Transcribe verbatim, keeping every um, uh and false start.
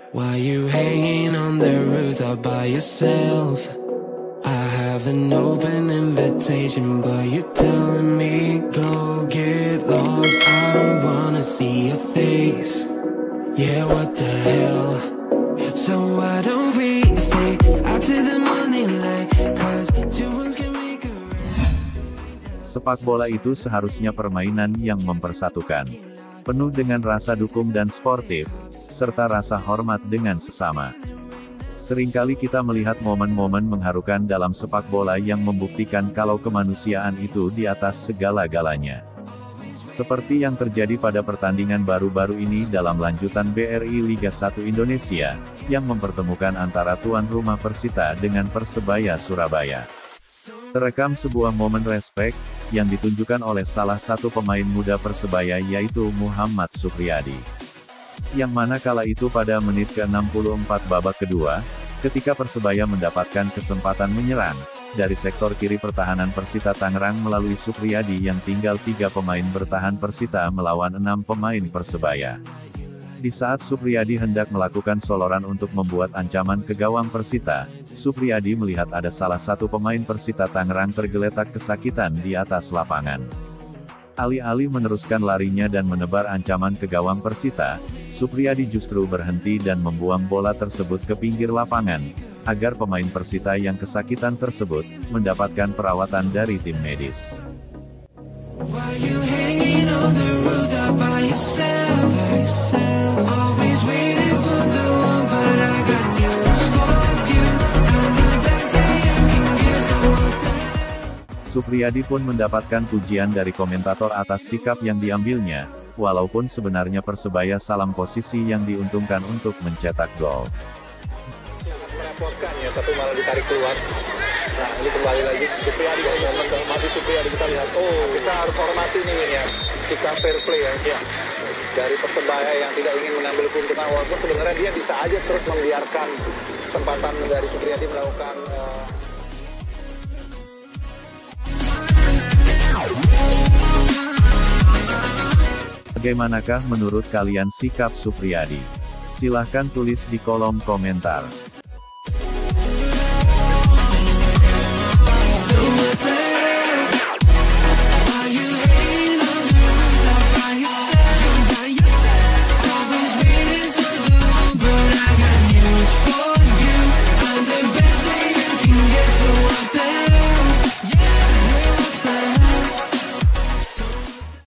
Why you hanging on the rooftop by yourself? I have an open invitation, but you're telling me go get lost. I don't wanna see your face. Yeah, what the hell? So why don't we stay out to the morning light? Cause two ones can make a right. Sepak bola itu seharusnya permainan yang mempersatukan, penuh dengan rasa dukung dan sportif, serta rasa hormat dengan sesama. Seringkali kita melihat momen-momen mengharukan dalam sepak bola yang membuktikan kalau kemanusiaan itu di atas segala-galanya. Seperti yang terjadi pada pertandingan baru-baru ini dalam lanjutan B R I Liga satu Indonesia, yang mempertemukan antara tuan rumah Persita dengan Persebaya Surabaya. Terekam sebuah momen respek, yang ditunjukkan oleh salah satu pemain muda Persebaya yaitu Muhammad Supriyadi. Yang mana kala itu pada menit ke enam puluh empat babak kedua, ketika Persebaya mendapatkan kesempatan menyerang, dari sektor kiri pertahanan Persita Tangerang melalui Supriyadi yang tinggal tiga pemain bertahan Persita melawan enam pemain Persebaya. Di saat Supriyadi hendak melakukan soloran untuk membuat ancaman ke gawang Persita, Supriyadi melihat ada salah satu pemain Persita Tangerang tergeletak kesakitan di atas lapangan. Alih-alih meneruskan larinya dan menebar ancaman ke gawang Persita, Supriyadi justru berhenti dan membuang bola tersebut ke pinggir lapangan, agar pemain Persita yang kesakitan tersebut, mendapatkan perawatan dari tim medis. Why you hanging on the rooftop by yourself? Always waiting for the one, but I got news for you. I'm the best that you can get, so what the hell? Supriyadi pun mendapatkan pujian dari komentator atas sikap yang diambilnya, walaupun sebenarnya Persebaya salam posisi yang diuntungkan untuk mencetak gol. Merepotkan ya, tapi malah ditarik keluar. Nah, ini kembali lagi Supriyadi, masih Supriyadi kita lihat. Oh, kita harus hormati nih ya, sikap fair play ya. ya. Dari Persebaya yang tidak ingin mengambil keuntungan, walaupun sebenarnya dia bisa aja terus membiarkan kesempatan dari Supriyadi melakukan. Uh... Bagaimanakah menurut kalian sikap Supriyadi? Silahkan tulis di kolom komentar.